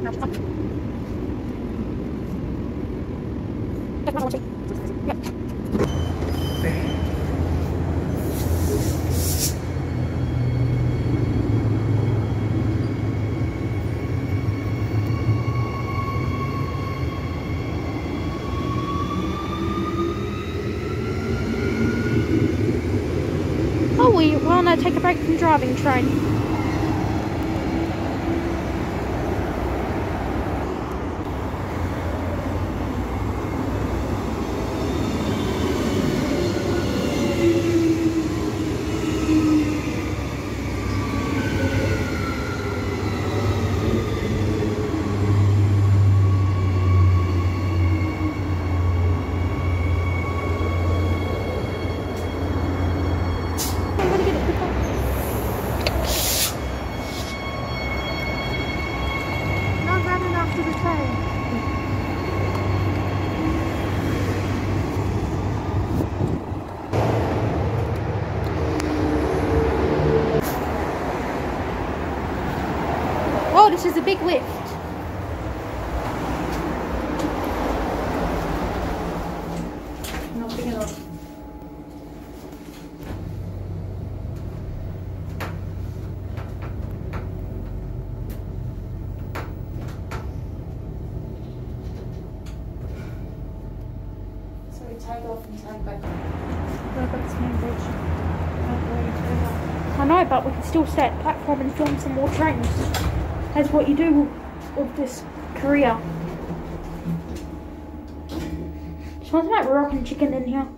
Oh, we want to take a break from driving train. Oh, this is a big lift. Not big enough. So we take off and take back. What about this main bridge? I know, but we can still stay at the platform and film some more trains. That's what you do with this career. Just want to make rockin' chicken in here.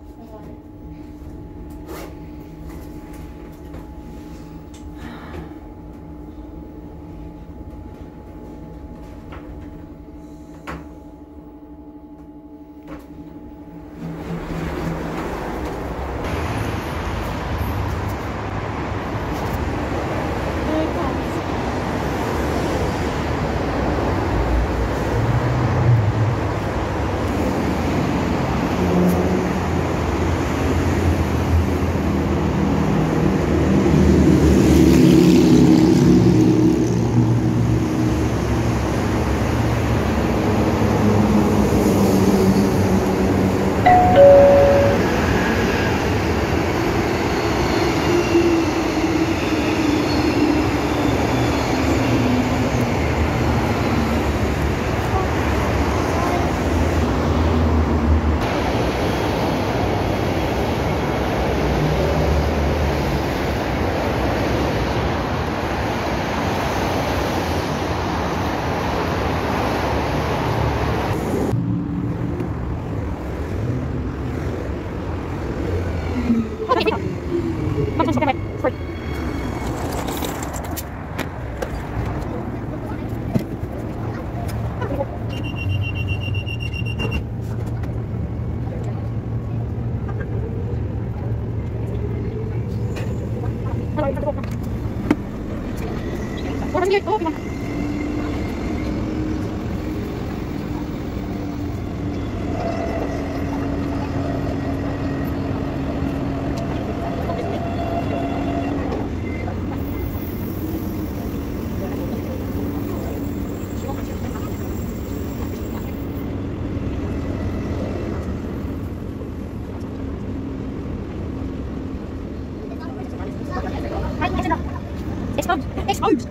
Exposed!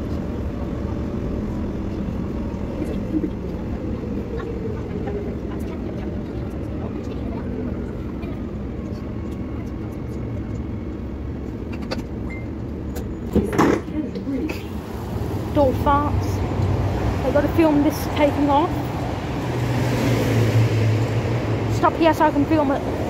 Door farts. I've got to film this taking off. Stop here so I can film it.